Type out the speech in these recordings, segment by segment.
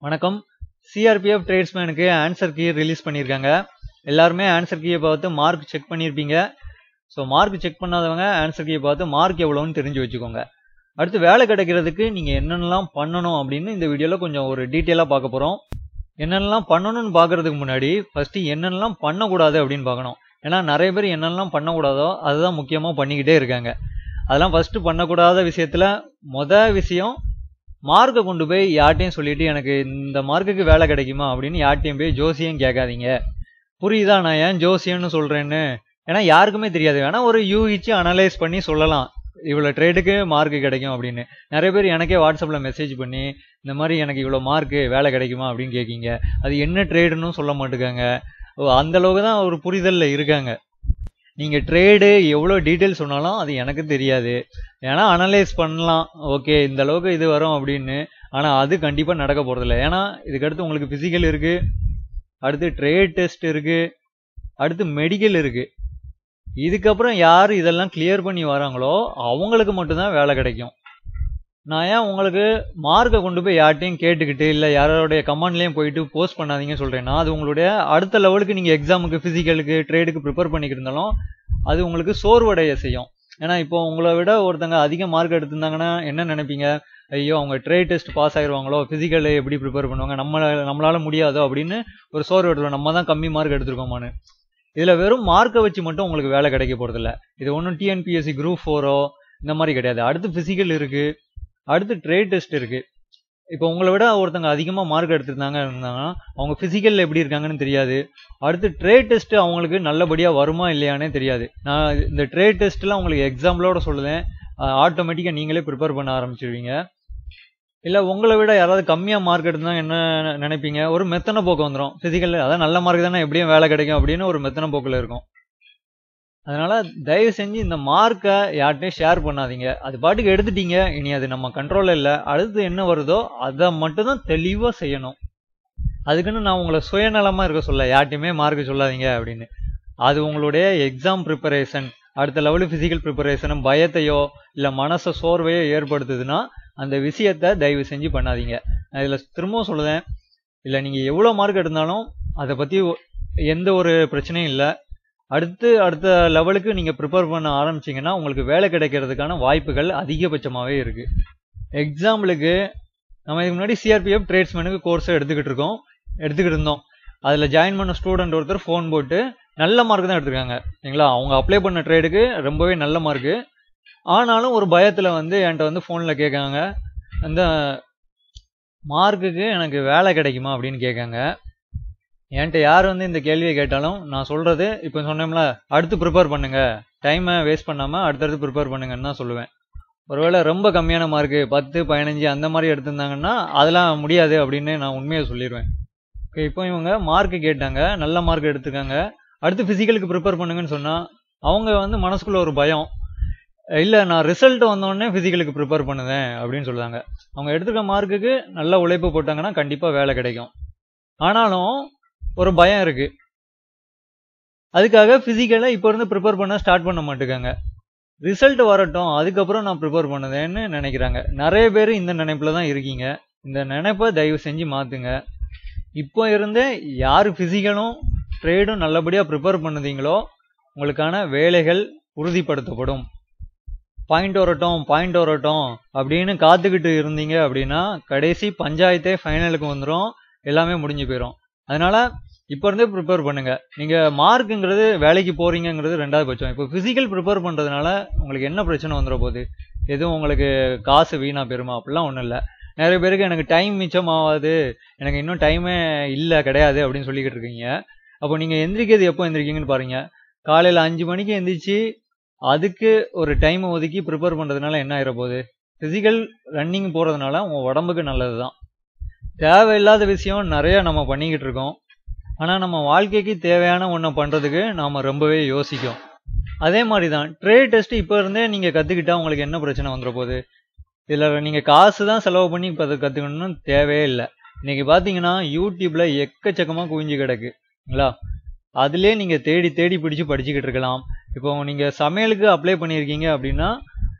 வணக்கம். CRPF Tradesmanக்கு answer key release பண்ணியிருக்காங்க. எல்லாருமே ஆன்சர் கீயை பார்த்து மார்க் செக் பண்ணியிருப்பீங்க. ஸோ மார்க் செக் பண்ணாதவங்க ஆன்சர் கீயை பார்த்து மார்க் எவ்வளோன்னு தெரிஞ்சு வச்சுக்கோங்க. அடுத்து வேலை கிடைக்கிறதுக்கு நீங்கள் என்னென்னலாம் பண்ணணும் அப்படின்னு இந்த வீடியோவில் கொஞ்சம் ஒரு டீட்டெயிலாக பார்க்க போகிறோம். என்னென்னலாம் பண்ணணும்னு பார்க்கறதுக்கு முன்னாடி ஃபஸ்ட்டு என்னென்னலாம் பண்ணக்கூடாது அப்படின்னு பார்க்கணும். ஏன்னா நிறைய பேர் என்னென்னலாம் பண்ணக்கூடாதோ அதுதான் முக்கியமாக பண்ணிக்கிட்டே இருக்காங்க. அதெல்லாம் ஃபஸ்ட்டு பண்ணக்கூடாத விஷயத்தில் விஷயம், மார்க்கை கொண்டு போய் யார்ட்டையும் சொல்லிட்டு எனக்கு இந்த மார்க்குக்கு வேலை கிடைக்குமா அப்படின்னு யார்ட்டையும் போய் ஜோசியம் கேட்காதீங்க. புரியுதா நான் ஏன் ஜோசியம்னு சொல்கிறேன்னு? ஏன்னா யாருக்குமே தெரியாது. வேணால் ஒரு யூகிச்சு அனலைஸ் பண்ணி சொல்லலாம் இவ்வளோ ட்ரேடுக்கு மார்க்கு கிடைக்கும் அப்படின்னு. நிறைய பேர் எனக்கே வாட்ஸ்அப்பில் மெசேஜ் பண்ணி இந்த மாதிரி எனக்கு இவ்வளோ மார்க்கு வேலை கிடைக்குமா அப்படின்னு கேட்கிங்க. அது என்ன ட்ரேடுன்னு சொல்ல மாட்டேங்க. அந்தளவுக்கு தான் ஒரு புரிதலில் இருக்காங்க. நீங்கள் ட்ரேடு எவ்வளோ டீட்டெயில் சொன்னாலும் அது எனக்கு தெரியாது. ஏன்னா அனலைஸ் பண்ணலாம், ஓகே இந்த அளவுக்கு இது வரும் அப்படின்னு. ஆனால் அது கண்டிப்பாக நடக்க போகிறதில்ல. ஏன்னா இதுக்கடுத்து உங்களுக்கு ஃபிசிக்கல் இருக்குது, அடுத்து ட்ரேட் டெஸ்ட் இருக்குது, அடுத்து மெடிக்கல் இருக்குது. இதுக்கப்புறம் யார் இதெல்லாம் கிளியர் பண்ணி வராங்களோ அவங்களுக்கு மட்டும்தான் வேலை கிடைக்கும். நான் ஏன் உங்களுக்கு மார்க்கை கொண்டு போய் யார்ட்டையும் கேட்டுக்கிட்டு இல்லை யாரோடைய கமெண்ட்லேயும் போயிட்டு போஸ்ட் பண்ணாதீங்கன்னு சொல்கிறேன்னா, அது உங்களுடைய அடுத்த லெவலுக்கு நீங்கள் எக்ஸாமுக்கு ஃபிசிக்கலுக்கு ட்ரேடுக்கு ப்ரிப்பேர் பண்ணிக்கிட்டு இருந்தாலும் அது உங்களுக்கு சோர்வடைய செய்யும். ஏன்னா இப்போ உங்களை விட ஒருத்தங்க அதிக மார்க் எடுத்திருந்தாங்கன்னா என்ன நினைப்பீங்க? ஐயோ அவங்க ட்ரேட் டெஸ்ட் பாஸ் ஆயிடுவாங்களோ, ஃபிசிக்கல் எப்படி ப்ரிப்பேர் பண்ணுவாங்க, நம்மளால முடியாதோ அப்படின்னு ஒரு சோர்வு எடுத்துருவோம். நம்ம தான் கம்மி மார்க் எடுத்துருக்கோமான்னு. இதில் வெறும் மார்க்கை வச்சு மட்டும் உங்களுக்கு வேலை கிடைக்க போகிறதில்ல. இது ஒன்றும் டிஎன்பிஎஸ்சி குரூப் 4 இந்த மாதிரி கிடையாது. அடுத்து ஃபிசிக்கல் இருக்குது, அடுத்து ட்ரேட் டெஸ்ட் இருக்குது. இப்போ உங்களை விட ஒருத்தங்க அதிகமாக மார்க் இருந்தாங்கன்னா அவங்க ஃபிசிக்கலில் எப்படி இருக்காங்கன்னு தெரியாது. அடுத்து ட்ரேட் டெஸ்ட்டு அவங்களுக்கு நல்லபடியாக வருமா இல்லையானே தெரியாது. நான் இந்த ட்ரேட் டெஸ்ட்லாம் உங்களுக்கு எக்ஸாம்பிளோட சொல்லுவேன். ஆட்டோமேட்டிக்காக நீங்களே ப்ரிப்பேர் பண்ண ஆரம்பிச்சிடுவீங்க. இல்லை உங்களை விட யாராவது கம்மியாக மார்க் எடுத்திருந்தாங்க என்ன நினைப்பீங்க? ஒரு மெத்தனை போக்கு வந்துடும். ஃபிசிக்கலில் அதான் நல்ல மார்க் தானே எப்படியும் வேலை கிடைக்கும் அப்படின்னு ஒரு மெத்தனை போக்கில் இருக்கும். அதனால் தயவு செஞ்சு இந்த மார்க்கை யார்கிட்டையும் ஷேர் பண்ணாதீங்க. அது பாட்டுக்கு எடுத்துட்டீங்க, இனி அது நம்ம கண்ட்ரோலில் இல்லை. அடுத்து என்ன வருதோ அதை மட்டும்தான் தெளிவாக செய்யணும். அதுக்குன்னு நான் உங்களை சுயநலமாக இருக்க சொல்ல, யார்ட்டையுமே மார்க்கு சொல்லாதீங்க அப்படின்னு. அது உங்களுடைய எக்ஸாம் ப்ரிப்பரேஷன், அடுத்த லெவலு ஃபிசிக்கல் ப்ரிப்பரேஷனும் பயத்தையோ இல்லை மனசை சோர்வையோ ஏற்படுத்துதுன்னா அந்த விஷயத்தை தயவு செஞ்சு பண்ணாதீங்க. நான் இதில் திரும்பவும் சொல்லுவேன், இல்லை நீங்கள் எவ்வளோ மார்க் எடுத்தாலும் அதை பற்றி எந்த ஒரு பிரச்சனையும் இல்லை. அடுத்த லெவலுக்கு நீங்கள் ப்ரிப்பேர் பண்ண ஆரம்பிச்சிங்கன்னா உங்களுக்கு வேலை கிடைக்கிறதுக்கான வாய்ப்புகள் அதிகபட்சமாகவே இருக்குது. எக்ஸாம்பிளுக்கு நம்ம இதுக்கு முன்னாடி CRPF ட்ரேட்ஸ்மேனுக்கு கோர்ஸை எடுத்துக்கிட்டு இருந்தோம். அதில் ஜாயின் பண்ண ஸ்டூடெண்ட் ஒருத்தர் ஃபோன் போட்டு நல்ல மார்க் தான் எடுத்திருக்காங்க சரிங்களா. அவங்க அப்ளை பண்ண ட்ரேடுக்கு ரொம்பவே நல்ல மார்க்கு. ஆனாலும் ஒரு பயத்தில் என்கிட்ட ஃபோனில் கேட்காங்க, அந்த மார்க்குக்கு எனக்கு வேலை கிடைக்குமா அப்படின்னு கேட்காங்க. என்கிட்ட யார் இந்த கேள்வியை கேட்டாலும் நான் சொல்கிறது இப்போ சொன்னோம்ல, அடுத்து ப்ரிப்பேர் பண்ணுங்கள், டைமை வேஸ்ட் பண்ணாமல் அடுத்தடுத்து ப்ரிப்பேர் பண்ணுங்கன்னு தான் சொல்லுவேன். ஒருவேளை ரொம்ப கம்மியான மார்க்கு 10, 15 அந்த மாதிரி எடுத்திருந்தாங்கன்னா அதெல்லாம் முடியாது அப்படின்னு நான் உண்மையை சொல்லிடுவேன். ஓகே, இப்போ இவங்க மார்க்கு கேட்டாங்க, நல்ல மார்க் எடுத்துக்காங்க, அடுத்து ஃபிசிக்கலுக்கு ப்ரிப்பேர் பண்ணுங்கன்னு சொன்னால் அவங்க மனசுக்குள்ளே ஒரு பயம், இல்லை நான் ரிசல்ட் வந்தோடனே ஃபிசிக்கலுக்கு ப்ரிப்பேர் பண்ணுவேன் அப்படின்னு சொல்லுவாங்க. அவங்க எடுத்துக்க மார்க்குக்கு நல்ல உழைப்பு போட்டாங்கன்னா கண்டிப்பாக வேலை கிடைக்கும். ஆனாலும் ஒரு பயம் இருக்கு, அதுக்காக பிசிக்கலை இப்போ இருந்து ப்ரிப்பேர் பண்ண ஸ்டார்ட் பண்ண மாட்டேங்காங்க. ரிசல்ட் வரட்டும் அதுக்கப்புறம் நான் ப்ரிப்பேர் பண்ணுவேன்னு நினைக்கிறாங்க. நிறைய பேர் இந்த நினைப்பில் தான் இருக்கீங்க. இந்த நினைப்பை தயவு செஞ்சு மாற்றுங்க. இப்போ இருந்தே யார் பிசிக்கலும் ட்ரேடும் நல்லபடியாக ப்ரிப்பேர் பண்ணுதீங்களோ உங்களுக்கான வேலைகள் உறுதிப்படுத்தப்படும். பாயிண்ட் வரட்டும் அப்படின்னு காத்துக்கிட்டு இருந்தீங்க அப்படின்னா கடைசி பஞ்சாயத்தே ஃபைனலுக்கு வந்துடும், எல்லாமே முடிஞ்சு போயிடும். அதனால இப்போ இருந்தே ப்ரிப்பேர் பண்ணுங்க. நீங்கள் மார்க்குங்கிறது வேலைக்கு போறீங்கிறது ரெண்டாவது பட்சம். இப்போ ஃபிசிக்கல் ப்ரிப்பேர் பண்ணுறதுனால உங்களுக்கு என்ன பிரச்சனை வந்துட போகுது? எதுவும் உங்களுக்கு காசு வீணாக பெறுமா? அப்படிலாம் ஒன்றும் இல்லை. நிறைய பேருக்கு எனக்கு டைம் மிச்சம் ஆகாது, எனக்கு இன்னும் டைமே கிடையாது அப்படின்னு சொல்லிக்கிட்டு இருக்கீங்க. அப்போ நீங்கள் எந்திரிக்கிறது எப்போ எந்திரிக்கீங்கன்னு பாருங்க. காலையில் 5 மணிக்கு எந்திரிச்சு அதுக்கு ஒரு டைமை ஒதுக்கி ப்ரிப்பேர் பண்ணுறதுனால என்ன ஆகிட போகுது? ஃபிசிக்கல் ரன்னிங் போகிறதுனால உங்கள் உடம்புக்கு நல்லது தான். தேவையில்லாத விஷயம் நிறைய நம்ம பண்ணிக்கிட்டு இருக்கோம். ஆனால் நம்ம வாழ்க்கைக்கு தேவையான ஒன்றை பண்ணுறதுக்கு நாம் ரொம்பவே யோசிக்கும். அதே மாதிரி தான் ட்ரேட் டெஸ்ட் இப்போ இருந்தே நீங்கள் கற்றுக்கிட்டா உங்களுக்கு என்ன பிரச்சனை வந்துட போகுது? இதில் நீங்கள் காசு தான் செலவு பண்ணி இப்போ அதை கற்றுக்கணும்னு தேவையே இல்லை. இன்றைக்கி பார்த்தீங்கன்னா யூடியூப்பில் எக்கச்சக்கமாக குவிஞ்சு கிடக்குங்களா, அதுலேயே நீங்கள் தேடி பிடிச்சி படிச்சுக்கிட்டு இருக்கலாம். இப்போ நீங்கள் சமையலுக்கு அப்ளை பண்ணியிருக்கீங்க அப்படின்னா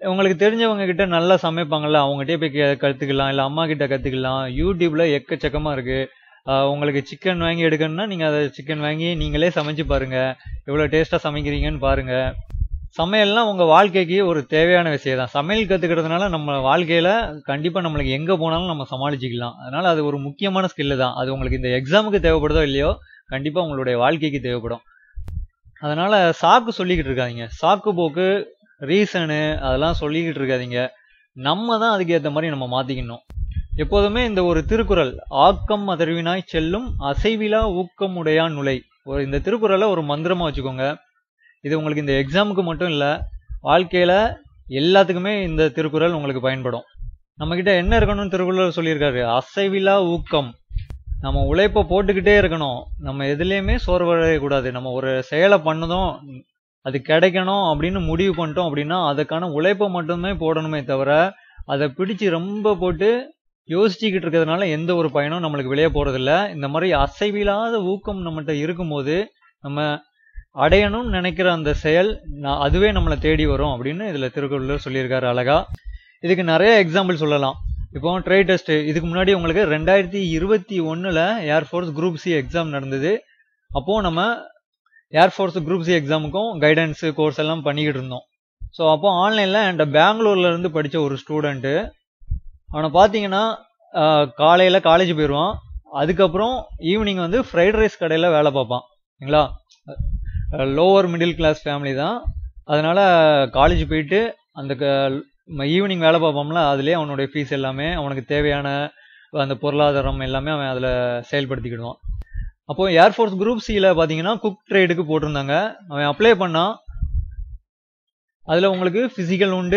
உங்களுக்கு தெரிஞ்சவங்க கிட்ட நல்லா சமைப்பாங்கல்ல, அவங்ககிட்டயே போய் கற்றுக்கலாம், இல்லை அம்மா கிட்ட கற்றுக்கலாம். யூடியூப்ல எக்கச்சக்கமாக இருக்கு. உங்களுக்கு சிக்கன் வாங்கி எடுக்கணும்னா நீங்கள் அதை சிக்கன் வாங்கி நீங்களே சமைச்சு பாருங்க, எவ்வளோ டேஸ்ட்டாக சமைக்கிறீங்கன்னு பாருங்க. சமையல்லாம் உங்கள் வாழ்க்கைக்கு ஒரு தேவையான விஷயம் தான். சமையல் கற்றுக்கிறதுனால நம்ம வாழ்க்கையில் கண்டிப்பாக நம்மளுக்கு எங்கே போனாலும் நம்ம சமாளிச்சிக்கலாம். அதனால் அது ஒரு முக்கியமான ஸ்கில்லு தான். அது உங்களுக்கு இந்த எக்ஸாமுக்கு தேவைப்படுதோ இல்லையோ, கண்டிப்பாக உங்களுடைய வாழ்க்கைக்கு தேவைப்படும். அதனால் சாக்கு சொல்லிக்கிட்டு இருக்காதீங்க. சாக்கு போக்கு, ரீசனு அதெல்லாம் சொல்லிக்கிட்டு இருக்காதீங்க. நம்ம தான் அதுக்கு ஏற்ற மாதிரி நம்ம மாற்றிக்கணும். எப்போதுமே இந்த ஒரு திருக்குறள், ஆக்கம் அதர்வினாய் செல்லும் அசைவிலா ஊக்கம் உடையான் நுழை, இந்த திருக்குறளை ஒரு மந்திரமாக வச்சுக்கோங்க. இது உங்களுக்கு இந்த எக்ஸாமுக்கு மட்டும் இல்லை, வாழ்க்கையில் எல்லாத்துக்குமே இந்த திருக்குறள் உங்களுக்கு பயன்படும். நம்மக்கிட்ட என்ன இருக்கணும்னு திருக்குறள் சொல்லியிருக்காரு, அசைவிலா ஊக்கம். நம்ம உழைப்பை போட்டுக்கிட்டே இருக்கணும். நம்ம எதுலேயுமே சோர்வடையக்கூடாது. நம்ம ஒரு செயலை பண்ணதும் அது கிடைக்கணும் அப்படின்னு முடிவு பண்ணிட்டோம் அப்படின்னா அதுக்கான உழைப்பை மட்டுமே போடணுமே தவிர, அதை பிடிச்சி ரொம்ப போட்டு யோசிச்சுக்கிட்டு இருக்கிறதுனால எந்த ஒரு பயனும் நம்மளுக்கு வெளியே போகிறதில்ல. இந்த மாதிரி அசைவில்லாத ஊக்கம் நம்மகிட்ட இருக்கும்போது நம்ம அடையணும்னு நினைக்கிற அந்த செயல் அதுவே நம்மளை தேடி வரும் அப்படின்னு இதில் திருக்குறள் சொல்லியிருக்காரு அழகா. இதுக்கு நிறைய எக்ஸாம்பிள் சொல்லலாம். இப்போ ட்ரை டெஸ்ட், இதுக்கு முன்னாடி உங்களுக்கு 2021 ஏர்ஃபோர்ஸ் குரூப் சி எக்ஸாம் நடந்தது. அப்போது நம்ம ஏர்ஃபோர்ஸ் குரூப் சி எக்ஸாமுக்கும் கைடன்ஸு கோர்ஸ் எல்லாம் பண்ணிக்கிட்டு இருந்தோம். ஸோ அப்போது ஆன்லைனில் என்கிட்ட பெங்களூர்லேருந்து படித்த ஒரு ஸ்டூடெண்ட்டு, அவனை பார்த்தீங்கன்னா காலையில் காலேஜ் போயிடுவான், அதுக்கப்புறம் ஈவினிங் வந்து ஃப்ரைட் ரைஸ் கடையில் வேலை பார்ப்பான். சரிங்களா, லோவர் மிடில் கிளாஸ் ஃபேமிலி தான். அதனால் காலேஜ் போயிட்டு அந்த ஈவினிங் வேலை பார்ப்போம்ல, அதுலேயே அவனுடைய ஃபீஸ் எல்லாமே அவனுக்கு தேவையான அந்த பொருளாதாரம் எல்லாமே அவன் அதில் செயல்படுத்திக்கிடுவான். அப்போது ஏர்ஃபோர்ஸ் குரூப் சியில் பார்த்தீங்கன்னா குக் ட்ரேடுக்கு போட்டிருந்தாங்க. அவன் அப்ளை பண்ணான். அதில் உங்களுக்கு ஃபிசிக்கல் உண்டு,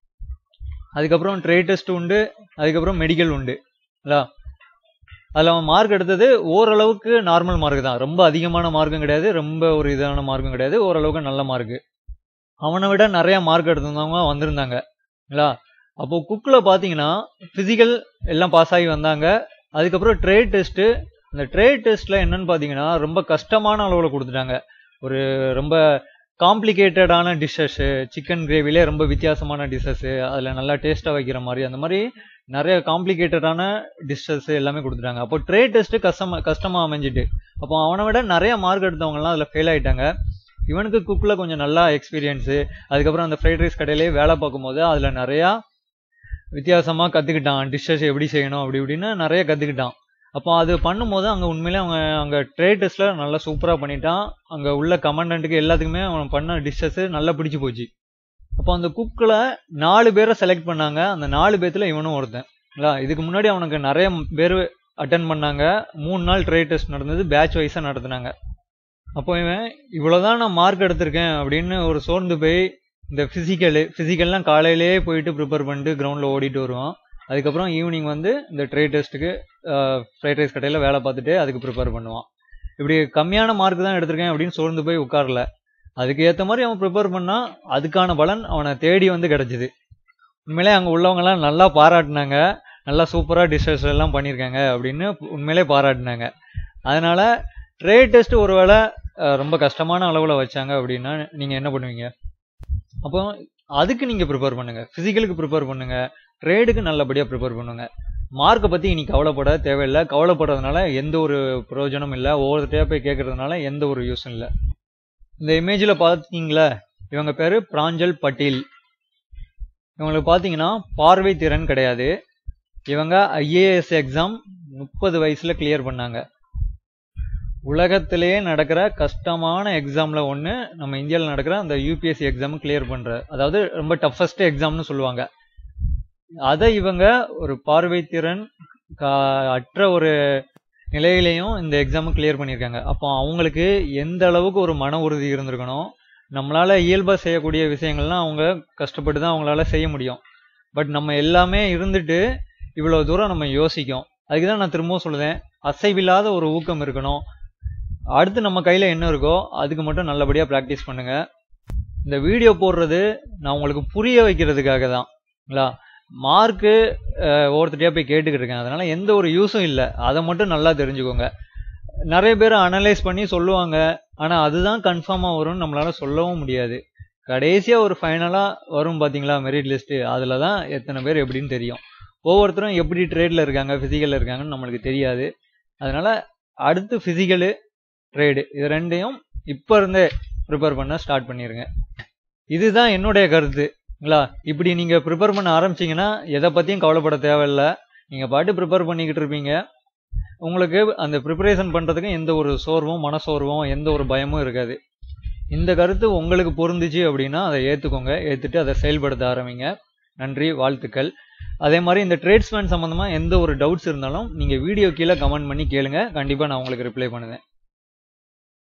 அதுக்கப்புறம் ட்ரேட் டெஸ்ட் உண்டு, அதுக்கப்புறம் மெடிக்கல் உண்டு. இல்லையா, அதில் அவன் மார்க் எடுத்தது ஓரளவுக்கு நார்மல் மார்க் தான். ரொம்ப அதிகமான மார்க்கும் கிடையாது, ரொம்ப ஒரு இதான மார்க்கும் கிடையாது, ஓரளவுக்கு நல்ல மார்க்கு. அவனை விட நிறையா மார்க் எடுத்திருந்தவங்க வந்திருந்தாங்க. இல்லையா, அப்போது குக்கில் பார்த்தீங்கன்னா ஃபிசிக்கல் எல்லாம் பாஸ் ஆகி வந்தாங்க. அதுக்கப்புறம் ட்ரேட் டெஸ்ட்டு, அந்த ட்ரேட் டெஸ்ட்டில் என்னன்னு பார்த்தீங்கன்னா ரொம்ப கஷ்டமான அளவில் கொடுத்துட்டாங்க. ஒரு ரொம்ப காம்ப்ளிகேட்டடான டிஷ்ஷஸ்ஸு, சிக்கன் கிரேவிலே ரொம்ப வித்தியாசமான டிஷ்ஷஸ்ஸு, அதில் நல்லா டேஸ்ட்டாக வைக்கிற மாதிரி, அந்த மாதிரி நிறைய காம்ப்ளிகேட்டடான டிஷ்ஷஸ் எல்லாமே கொடுத்துட்டாங்க. அப்போ ட்ரேட் டெஸ்ட்டு கஷ்டமாக அமைஞ்சிட்டு, அப்போ அவனை விட நிறைய மார்க் எடுத்தவங்கலாம் அதில் ஃபெயில் ஆகிட்டாங்க. இவனுக்கு குக்கில் கொஞ்சம் நல்லா எக்ஸ்பீரியன்ஸு, அதுக்கப்புறம் அந்த ஃப்ரைட் ரைஸ் கடையிலே வேலை பார்க்கும்போது அதில் நிறையா வித்தியாசமாக கற்றுக்கிட்டான். டிஷ்ஷஸ் எப்படி செய்யணும் அப்படி இப்படின்னு நிறைய கற்றுக்கிட்டான். அப்போ அது பண்ணும்போது அங்கே உண்மையிலே அங்கே ட்ரேட் டெஸ்ட்டில் நல்லா சூப்பராக பண்ணிட்டான். அங்கே உள்ள கமாண்டண்ட்டுக்கு எல்லாத்துக்குமே அவன் பண்ண டிஷ்ஷஸ்ஸு நல்லா பிடிச்சி போச்சு. அப்போ அந்த குக்கில் 4 பேரை செலக்ட் பண்ணாங்க. அந்த 4 பேர்த்தில் இவனும் ஒருத்தன். இல்லை, இதுக்கு முன்னாடி அவனுக்கு நிறைய பேர் அட்டன் பண்ணாங்க. 3 நாள் ட்ரேட் டெஸ்ட் நடந்தது, பேட்ச் வைஸாக நடத்துனாங்க. அப்போ இவன் இவ்வளோதான் நான் மார்க் எடுத்திருக்கேன் அப்படின்னு ஒரு சோர்ந்து போய் இந்த ஃபிசிக்கல்லாம் காலையிலே போயிட்டு ப்ரிப்பேர் பண்ணிட்டு கிரவுண்டில் ஓடிட்டு வருவான். அதுக்கப்புறம் ஈவினிங் வந்து இந்த ட்ரேட் டெஸ்ட்டுக்கு ஃப்ரைட் ரைஸ் கடையில் வேலை பார்த்துட்டு அதுக்கு ப்ரிப்பேர் பண்ணுவான். இப்படி கம்மியான மார்க் தான் எடுத்திருக்கேன் அப்படின்னு சோர்ந்து போய் உட்காரல. அதுக்கு ஏற்ற மாதிரி அவன் ப்ரிப்பேர் பண்ணால் அதுக்கான பலன் அவனை தேடி வந்து கிடச்சிது. உண்மையிலே அங்கே உள்ளவங்கலாம் நல்லா பாராட்டினாங்க. நல்லா சூப்பராக டிஷ்ஷஸ் எல்லாம் பண்ணியிருக்காங்க அப்படின்னு உண்மையிலே பாராட்டினாங்க. அதனால் ட்ரேட் டெஸ்ட் ஒரு வேளை ரொம்ப கஷ்டமான அளவில் வச்சாங்க அப்படின்னா நீங்கள் என்ன பண்ணுவீங்க? அப்போ அதுக்கு நீங்கள் ப்ரிப்பேர் பண்ணுங்கள், ஃபிசிக்கலுக்கு ப்ரிப்பேர் பண்ணுங்கள், ட்ரேடுக்கு நல்லபடியாக ப்ரிப்பேர் பண்ணுங்கள். மார்க்கை பற்றி இனி கவலைப்பட தேவையில்லை. கவலைப்படுறதுனால எந்த ஒரு பிரயோஜனம் இல்லை. ஒவ்வொருத்தையாக போய் கேட்குறதுனால எந்த ஒரு யூஸும் இல்லை. இந்த இமேஜில் பார்த்தீங்களா, இவங்க பேர் பிராஞ்சல் பட்டேல். இவங்களுக்கு பார்த்தீங்கன்னா பார்வை திறன் கிடையாது. இவங்க ஐஏஎஸ் எக்ஸாம் 30 வயசில் கிளியர் பண்ணாங்க. உலகத்திலேயே நடக்கிற கஷ்டமான எக்ஸாமில் ஒன்று நம்ம இந்தியாவில் நடக்கிற அந்த யூபிஎஸ்சி எக்ஸாம் கிளியர் பண்ணுற, அதாவது ரொம்ப டஃபஸ்ட் எக்ஸாம்னு சொல்லுவாங்க. அதை இவங்க ஒரு பார்வை திறன் அற்ற ஒரு நிலையிலையும் இந்த எக்ஸாமை கிளியர் பண்ணியிருக்காங்க. அப்போ அவங்களுக்கு எந்த அளவுக்கு ஒரு மன உறுதி இருந்திருக்கணும். நம்மளால் இயல்பாக செய்யக்கூடிய விஷயங்கள்லாம் அவங்க கஷ்டப்பட்டு தான் அவங்களால செய்ய முடியும். பட் நம்ம எல்லாமே இருந்துட்டு இவ்வளோ தூரம் நம்ம யோசிக்கும். அதுக்கு தான் நான் திரும்பவும் சொல்லுவேன், அசைவில்லாத ஒரு ஊக்கம் இருக்கணும். அடுத்து நம்ம கையில் என்ன இருக்கோ அதுக்கு மட்டும் நல்லபடியாக ப்ராக்டிஸ் பண்ணுங்கள். இந்த வீடியோ போடுறது நான் உங்களுக்கு புரிய வைக்கிறதுக்காக தான்ங்களா. மார்க்கு ஒவ்வொருத்தரையாக போய் கேட்டுக்கிட்டு இருக்கேன், அதனால் எந்த ஒரு யூஸும் இல்லை. அதை மட்டும் நல்லா தெரிஞ்சுக்கோங்க. நிறைய பேர் அனலைஸ் பண்ணி சொல்லுவாங்க, ஆனால் அதுதான் கன்ஃபார்மாக வரும்னு நம்மளால் சொல்லவும் முடியாது. கடைசியாக ஒரு ஃபைனலாக வரும் பார்த்தீங்களா மெரிட் லிஸ்ட்டு, அதில் தான் எத்தனை பேர் எப்படின்னு தெரியும். ஒவ்வொருத்தரும் எப்படி ட்ரேடில் இருக்காங்க, ஃபிசிக்கலில் இருக்காங்கன்னு நம்மளுக்கு தெரியாது. அதனால் அடுத்து ஃபிசிக்கலு, ட்ரேடு இது ரெண்டையும் இப்போ இருந்தே ப்ரிப்பேர் பண்ண ஸ்டார்ட் பண்ணிடுங்க. இதுதான் என்னுடைய கருத்துங்களா. இப்படி நீங்கள் ப்ரிப்பேர் பண்ண ஆரம்பிச்சிங்கன்னா எதை பற்றியும் கவலைப்பட தேவையில்லை. நீங்கள் பாட்டு ப்ரிப்பேர் பண்ணிக்கிட்டு இருப்பீங்க. உங்களுக்கு அந்த ப்ரிப்பரேஷன் பண்ணுறதுக்கு எந்த ஒரு சோர்வும் மனசோர்வும் எந்த ஒரு பயமும் இருக்காது. இந்த கருத்து உங்களுக்கு பொருந்துச்சு அப்படின்னா அதை ஏற்றுக்கோங்க. ஏற்றுட்டு அதை செயல்படுத்த ஆரம்பிங்க. நன்றி, வாழ்த்துக்கள். அதே மாதிரி இந்த ட்ரேட்ஸ்மேன் சம்மந்தமாக எந்த ஒரு டவுட்ஸ் இருந்தாலும் நீங்கள் வீடியோ கீழே கமெண்ட் பண்ணி கேளுங்க. கண்டிப்பாக நான் உங்களுக்கு ரிப்ளை பண்ணுவேன்.